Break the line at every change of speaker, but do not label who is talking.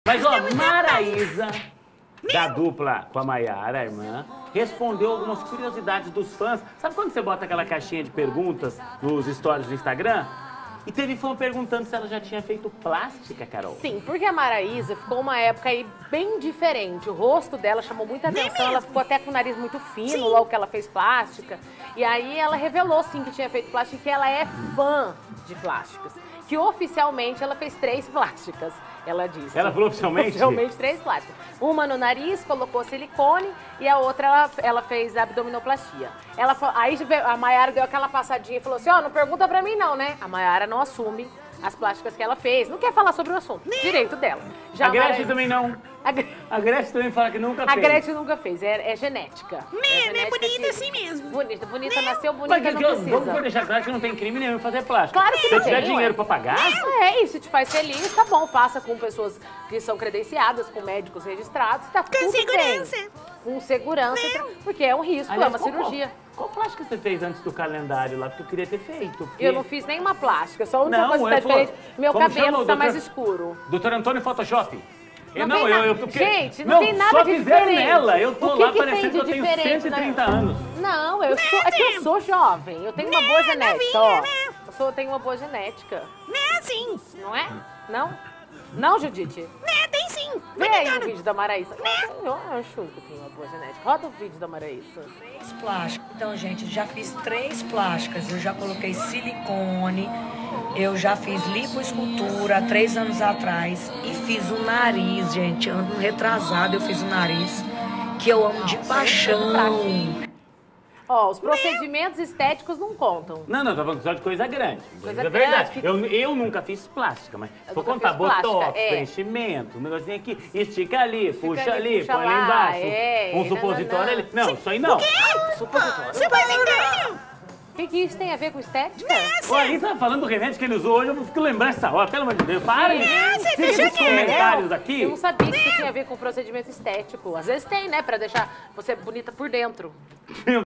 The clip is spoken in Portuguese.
Mas, ó, Maraísa, da dupla com a Maiara, a irmã, respondeu algumas curiosidades dos fãs. Sabe quando você bota aquela caixinha de perguntas nos stories do Instagram? E teve fã perguntando se ela já tinha feito plástica, Carol.
Sim, porque a Maraísa ficou uma época aí bem diferente. O rosto dela chamou muita atenção, ela ficou até com o nariz muito fino, logo que ela fez plástica. E aí ela revelou, sim, que tinha feito plástica e que ela é fã de plásticas. Que oficialmente ela fez 3 plásticas, ela disse.
Ela falou oficialmente?
Oficialmente 3 plásticas. Uma no nariz, colocou silicone, e a outra ela fez abdominoplastia. Aí a Maiara deu aquela passadinha e falou assim, ó, não pergunta pra mim não, né? A Maiara não assume as plásticas que ela fez, não quer falar sobre o assunto, direito dela. Já
a Gretchen também não.
A
Gretchen também fala que nunca fez.
A Gretchen nunca fez, é genética.
É bonita assim mesmo.
Bonita, nasceu bonita,
mas
não precisa.
Vamos deixar claro que não tem crime nenhum em fazer plástica.
Claro que não tem.
Se tiver dinheiro pra pagar...
E se te faz feliz, tá bom, faça com pessoas que são credenciadas, com médicos registrados, tá tudo
Com segurança.
bem. Com segurança, porque é um risco, é uma cirurgia.
Qual plástica você fez antes do calendário lá? Porque eu queria ter feito. Porque...
Eu não fiz nenhuma plástica, só a única coisa que tá diferente, meu cabelo tá mais escuro.
Doutor Antônio Photoshop.
Gente, não tem nada de diferente.
Nela. Eu tô lá
que
parecendo que eu tenho 130 anos.
Não, é que eu sou jovem. Eu tenho uma boa genética, ó. Eu tenho uma boa genética.
Né, sim.
Não é? Não? Não, Judite?
Né, tem sim.
Vê aí o vídeo da Maraísa. Eu acho que eu tenho uma boa genética. Roda o vídeo da Maraísa.
3 plásticas. Então, gente, já fiz 3 plásticas. Eu já coloquei silicone, eu já fiz lipoescultura 3 anos atrás e fiz o nariz, gente. Ano retrasado eu fiz o nariz, que eu amo de paixão.
Ó, os procedimentos estéticos não contam.
Não, tô falando só de coisa grande.
Coisa
é verdade.
grande.
Eu nunca fiz plástica, mas se for contar botox, preenchimento, um negocinho aqui, estica ali, puxa ali, põe lá embaixo, um supositório ali. Não, isso aí não.
O quê?
Supositório.
Supositório?
O que isso tem a ver com estética?
O Ari tá falando do remédio que ele usou hoje, eu fico lembrando essa hora, pelo amor de Deus. Parem!
Você
Siga
deixa
os comentários aqui.
Eu não sabia que isso tinha a ver com procedimento estético. Às vezes tem, né? Pra deixar você bonita por dentro.